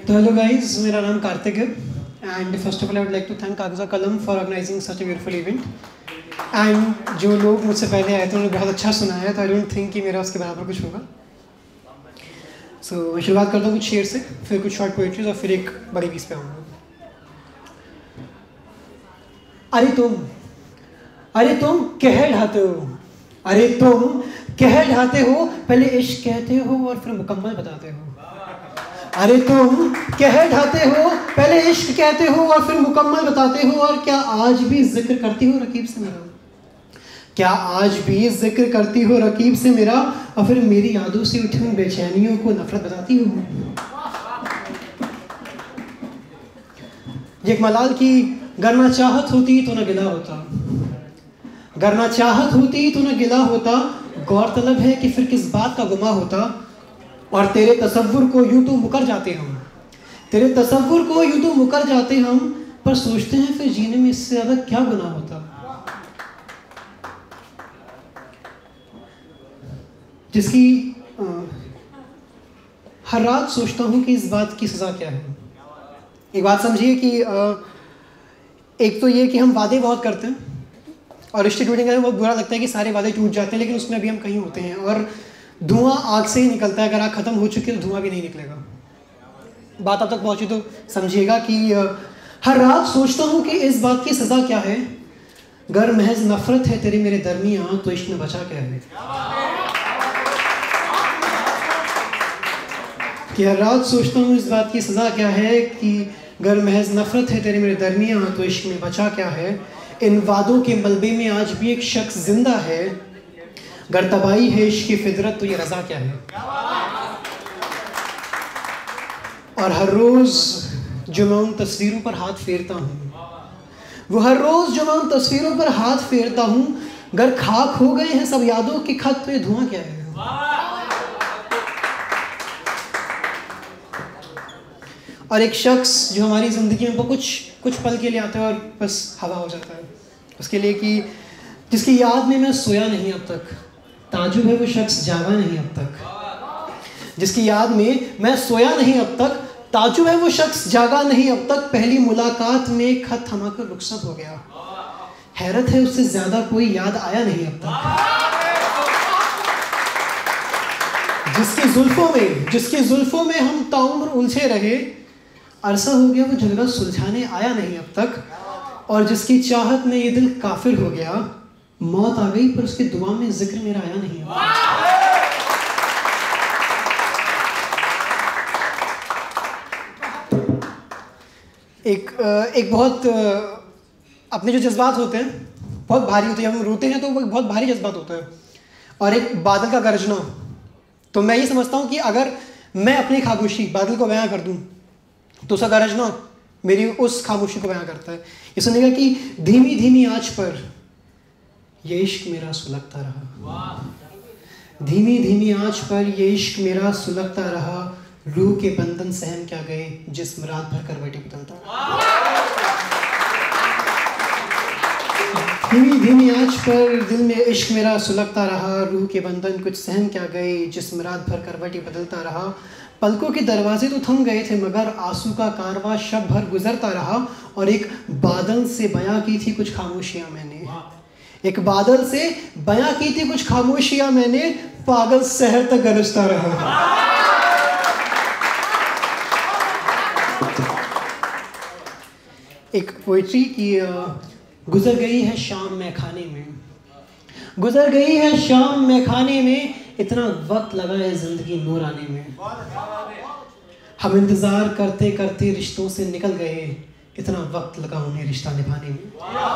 तो hello guys, मेरा नाम कार्तिक है and first of all I would like to thank Kagaz Kalam for organizing such a beautiful event. And जो लोग मुझसे पहले आए थे उन्होंने बहुत अच्छा सुनाया, तो आई डोंट थिंक कि मेरा उसके बराबर कुछ होगा। सो मैं शुरुआत करता हूँ कुछ शेर से, फिर कुछ शॉर्ट पोएट्रीज और फिर एक बड़ी पीस पे आऊँगा। अरे तुम कह ढाते हो, अरे तुम कह ढाते हो, पहले इश्क कहते हो और फिर मुकम्मल बताते हो। अरे तुम कह ढाते हो, पहले इश्क कहते हो और फिर मुकम्मल बताते हो। और क्या आज भी जिक्र करती हो रकीब से मेरा, क्या आज भी जिक्र करती हो रकीब से मेरा, और फिर मेरी यादों से उठी हुई बेचैनियों को नफरत बताती हो। ये एक मलाल की, गर ना चाहत होती तो न गिला होता, गर ना चाहत होती तो न गिला होता, गौरतलब है कि फिर किस बात का गुमा होता। और तेरे तसव्वुर को यूं तो मुकर जाते हम, तेरे तसव्वुर को यूं तो मुकर जाते हम, पर सोचते हैं फिर जीने में इससे ज़्यादा क्या गुनाह होता। जिसकी हर रात सोचता हूँ कि इस बात की सज़ा क्या है। एक बात समझिए कि एक तो ये कि हम वादे बहुत करते हैं और रिश्ते टूटने का बहुत बुरा लगता है कि सारे वादे टूट जाते हैं, लेकिन उसमें भी हम कहीं होते हैं और धुआं आग से ही निकलता है। अगर आग खत्म हो चुकी है तो धुआं भी नहीं निकलेगा। बात अब तक पहुंची तो समझिएगा कि हर रात सोचता हूं कि इस बात की सज़ा क्या है, गर महज नफरत है तेरे मेरे दरमियां तो इश्क में बचा क्या है। कि हर रात सोचता हूं इस बात की सज़ा क्या है कि गर महज नफरत है तेरे मेरे दरमियां तो इश्क में बचा क्या है। इन वादों के मलबे में आज भी एक शख्स जिंदा है, गर तबाही है इश्क की फितरत तो ये रज़ा क्या है। और हर रोज़ जो मैं उन तस्वीरों पर हाथ फेरता हूँ, वो हर रोज़ जो मैं उन तस्वीरों पर हाथ फेरता हूँ, गर खाक हो गए हैं सब यादों के खत तो ये धुआं क्या है। और एक शख्स जो हमारी ज़िंदगी में वो कुछ पल के लिए आता है और बस हवा हो जाता है, उसके लिए कि जिसकी याद में मैं सोया नहीं अब तक, ताजुब है वो शख्स जागा नहीं अब तक। जिसकी याद में मैं सोया नहीं अब तक, ताजुब है वो शख्स जागा नहीं अब तक। पहली मुलाकात में खत थमाकर रुखसत हो गया, हैरत है उससे ज़्यादा कोई याद आया नहीं अब तक। जिसकी जुल्फों में हम ताउम्र उलझे रहे, अरसा हो गया वो झगड़ा सुलझाने आया नहीं अब तक। और जिसकी चाहत में ये दिल काफिर हो गया, मौत आ गई पर उसकी दुआ में जिक्र मेरा आया नहीं अब तक। एक बहुत अपने जो जज्बात होते हैं बहुत भारी होते हैं, जब हम रोते हैं तो वो बहुत भारी जज्बात होता है। और एक बादल का गरजना, तो मैं ये समझता हूँ कि अगर मैं अपनी खामोशी बादल को बयां कर दूँ तो उसका गरजना मेरी उस खामोशी को बयां करता है। ये सुनेगा कि धीमी धीमी आंच पर ये इश्क मेरा सुलगता रहा, धीमी धीमी आंच पर ये इश्क मेरा सुलगता रहा, रूह के बंधन सहम क्या गए जिस्म रात भर करवटें बदलता। धीमी धीमी आंच पर दिल में इश्क मेरा सुलगता रहा, रूह के बंधन कुछ सहम क्या गए जिस्म रात भर करवटें बदलता रहा। पलकों के दरवाजे तो थम गए थे मगर आंसू का कारवां शब भर गुजरता रहा। और एक बादल से बयां की थी कुछ खामोशियां मैंने, एक बादल से बयां की थी कुछ खामोशियां मैंने, पागल शहर तक गरजता रहा। एक पोइट्री की, गुजर गई है शाम मैखाने में, गुजर गई है शाम मैखाने में, इतना वक्त लगा है जिंदगी नूर आने में। हम इंतजार करते करते रिश्तों से निकल गए, इतना वक्त लगा उन्हें रिश्ता निभाने में।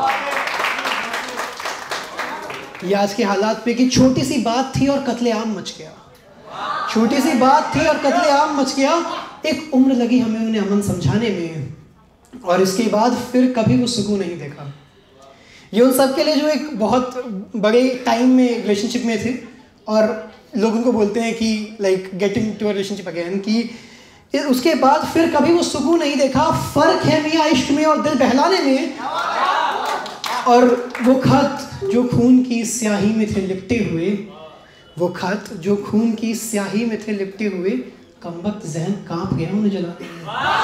ये आज के हालात पे कि छोटी सी बात थी और कत्लेआम मच गया, छोटी सी बात थी और कत्लेआम मच गया। एक उम्र लगी हमें उन्हें अमन समझाने में, और इसके बाद फिर कभी वो सुकून नहीं देखा। ये उन सब के लिए जो एक बहुत बड़े टाइम में रिलेशनशिप में थे और लोग उनको बोलते हैं कि like getting to a relationship again, कि उसके बाद फिर कभी वो सुकून नहीं देखा। फ़र्क है मियाँ इश्क में और दिल बहलाने में। और वो खत जो खून की स्याही में थे लिपटे हुए, वो खत जो खून की स्याही में थे लिपटे हुए, कमबख्त जहन कांप गया उन्हें जलाने में।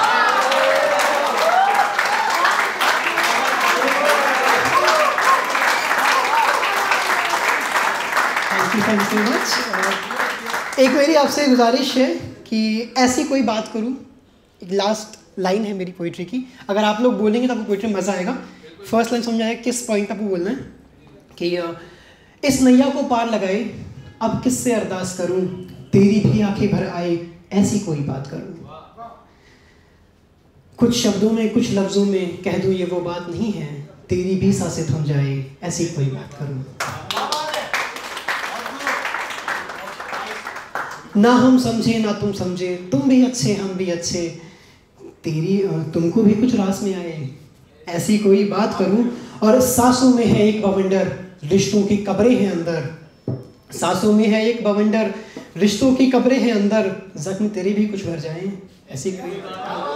Thank you so much. एक मेरी आपसे गुजारिश है कि ऐसी कोई बात करूं, एक लास्ट लाइन है मेरी पोइट्री की, अगर आप लोग बोलेंगे तो आपको पोइट्री में मज़ा आएगा। फर्स्ट लाइन समझ आएगा किस पॉइंट आपको बोलना है कि इस नैया को पार लगाए अब किससे अरदास करूं, तेरी भी आंखें भर आए ऐसी कोई बात करूं। कुछ शब्दों में कुछ लफ्ज़ों में कह दूं ये वो बात नहीं है, तेरी भी सांसें थम जाए ऐसी कोई बात करूं। ना हम समझे ना तुम समझे, तुम भी अच्छे हम भी अच्छे, तेरी तुमको भी कुछ रास में आए ऐसी कोई बात करूं। और सांसों में है एक बवंडर, रिश्तों की कब्रें हैं अंदर, सांसों में है एक बवंडर, रिश्तों की कब्रें हैं अंदर, जख्म तेरे भी कुछ भर जाएं ऐसी कोई बात।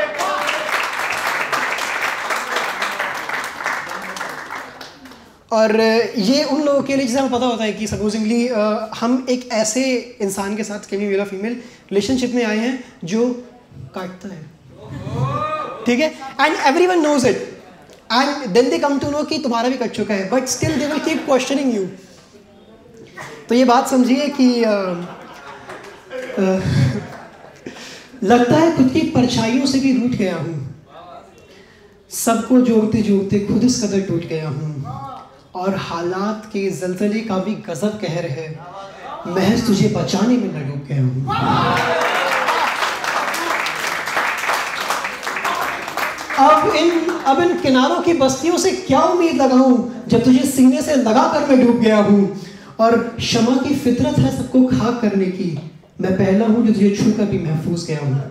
और ये उन लोगों के लिए जिसे हमें पता होता है कि सपोजिंगली हम एक ऐसे इंसान के साथ मेल या फीमेल रिलेशनशिप में आए हैं जो काटता है, ठीक है, and everyone knows it, and then they come to know कि तुम्हारा भी कट चुका है, but still they will keep questioning you. तो ये बात समझिए कि लगता है खुद की परछाइयों से भी रूठ गया हूँ, सबको जोड़ते जोड़ते खुद इस कदर टूट गया हूँ, और हालात के जलजले का भी गजब कहर है, महज तुझे बचाने में न डूब गया हूँ। अब इन किनारों की बस्तियों से क्या उम्मीद लगाऊं, जब तुझे सीने से लगा कर मैं डूब गया हूँ, और शमा की फितरत है सबको खाक करने की, मैं पहला हूँ जो तुझे छू कर भी महफूज गया हूँ।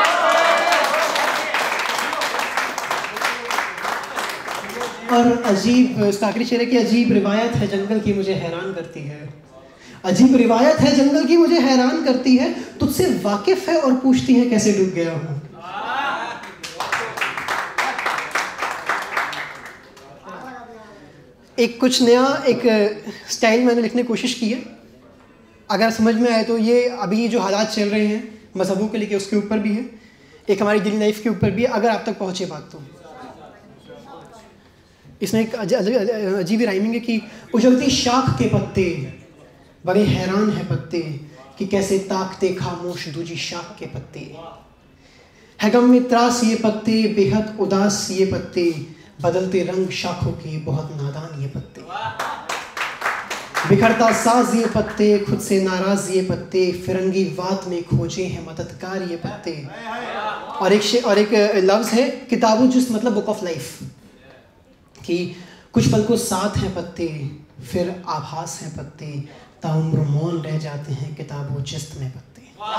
और अजीब, इसका आखिरी शेर है कि अजीब रिवायत है जंगल की मुझे हैरान करती है, अजीब रिवायत है जंगल की मुझे हैरान करती है, तुझसे वाकिफ है और पूछती है कैसे डूब गया हूँ। एक कुछ नया एक स्टाइल मैंने लिखने की कोशिश की है, अगर समझ में आए तो। ये अभी जो हालात चल रहे हैं मजहबों के लेके उसके ऊपर भी है, एक हमारी डेली लाइफ के ऊपर भी है, अगर आप तक पहुँचे बात तो। इसमें एक अजीब राइमिंग है कि उजलती शाख के पत्ते बड़े हैरान है पत्ते, कि कैसे ताकते खामोश दूजी शाख के पत्ते, है गम में त्रास ये पत्ते, बेहद उदास ये पत्ते, बदलते रंग शाखों के बहुत नादान ये पत्ते, बिखरता साज ये पत्ते, खुद से नाराज ये पत्ते, फिरंगी वात में खोजे हैं मददगार ये पत्ते। और एक लफ्ज़ है किताबो जिस मतलब बुक ऑफ लाइफ, कि कुछ पल को साथ हैं पत्ते, फिर आभास हैं पत्ते, ताउम्र मौन रह जाते हैं किताबो जिस्त में पत्ते।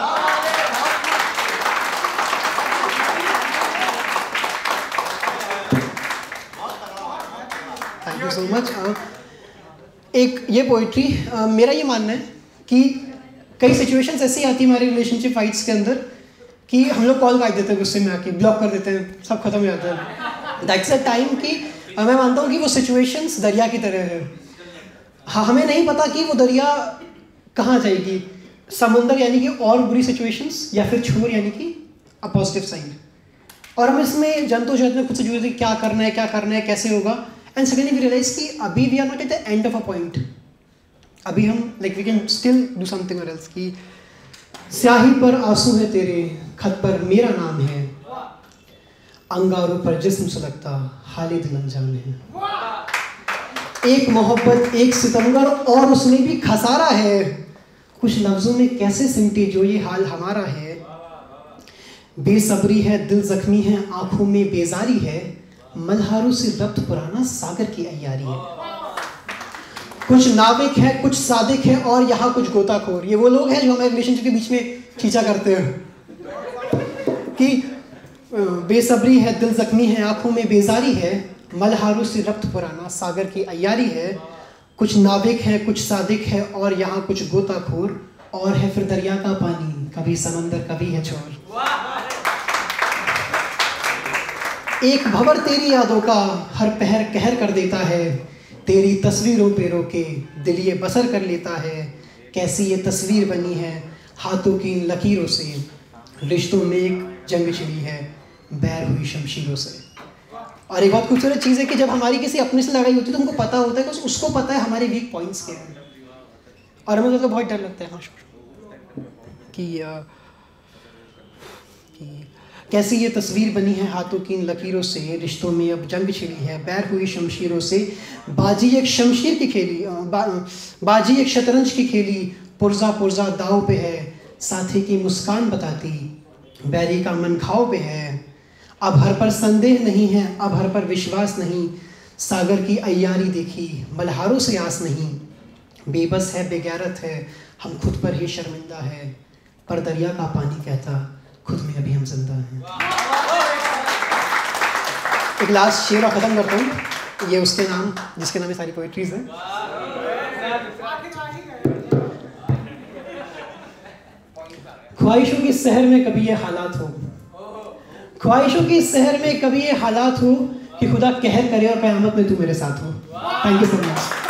Thank you so much. एक ये पोइट्री, मेरा ये मानना है कि कई सिचुएशंस ऐसी आती है हमारे रिलेशनशिप फाइट्स के अंदर कि हम लोग कॉल काट देते हैं, गुस्से में आके ब्लॉक कर देते हैं, सब खत्म हो जाता है। दैट्स अ टाइम कि मैं मानता हूँ कि वो सिचुएशंस दरिया की तरह है। हाँ, हमें नहीं पता कि वो दरिया कहाँ जाएगी, समुंदर यानी कि और बुरी सिचुएशंस, या फिर छोर यानी कि अ पॉजिटिव साइन, और हम इसमें जद्दोजहद में खुद से जुड़े क्या करना है कैसे होगा, एंड सडनली वी रियलाइज कि अभी we are not at the end of a point, अभी हम like we can still do something else. की स्याही पर आंसू है तेरे, खत पर मेरा नाम है, अंगारों पर जिस्म सुलगता हाले दिल अनजान है, एक मोहब्बत एक सितमगर और उसमें भी खसारा है, कुछ लफ्जों में कैसे सिमटे जो ये हाल हमारा है, बेसब्री है दिल जख्मी है आंखों में बेजारी है, मल्हारों से रब्त पुराना सागर की अय्यारी है, कुछ नाविक है कुछ सादिक है और यहाँ कुछ गोताखोर। ये वो लोग हैं जो हमारे रिलेशनशिप के बीच में खींचा करते हैं कि बेसब्री है दिल जख्मी है आंखों में बेजारी है, मल्हारों से रब्त पुराना सागर की अय्यारी है, कुछ नाविक है कुछ सादिक है और यहाँ कुछ गोताखोर, और है फिर दरिया का पानी कभी समंदर कभी है छोर। एक भंवर तेरी यादों का हर पहर कहर कर देता है, तेरी तस्वीरों पे रोके दिल ये बसर कर लेता है, कैसी ये तस्वीर बनी है हाथों की इन लकीरों से रिश्तों में एक जंग छिड़ी है, बैर हुई शमशीरों से। और एक बहुत खूबसूरत चीज़ है कि जब हमारी किसी अपने से लड़ाई होती है तो हमको पता होता है कि उसको पता है हमारे वीक पॉइंट्स क्या हैं। और हमें तो बहुत डर लगता है कि कैसी ये तस्वीर बनी है हाथों की इन लकीरों से, रिश्तों में अब जंग छिड़ी है, बैर हुई शमशीरों से। बाजी एक शमशीर की खेली, बाजी एक शतरंज की खेली, पुर्जा पुर्जा दाव पे है, साथी की मुस्कान बताती बैरी का मन खाओ पे है। अब हर पर संदेह नहीं है, अब हर पर विश्वास नहीं, सागर की अय्यारी देखी मल्हारों से आस नहीं। बेबस है बेगैरत है, हम खुद पर ही शर्मिंदा है, पर दरिया का पानी कहता खुद में अभी हम जिंदा हैं। एक लास्ट शेर और ख़त्म करता हूँ, ये उसके नाम जिसके नाम ये सारी पोएट्रीज हैं। ख्वाहिशों की शहर में कभी ये हालात हो, ख्वाहिशों की शहर में कभी ये हालात हो कि खुदा कहर करे और क़यामत में तू मेरे साथ हो। Thank you so much.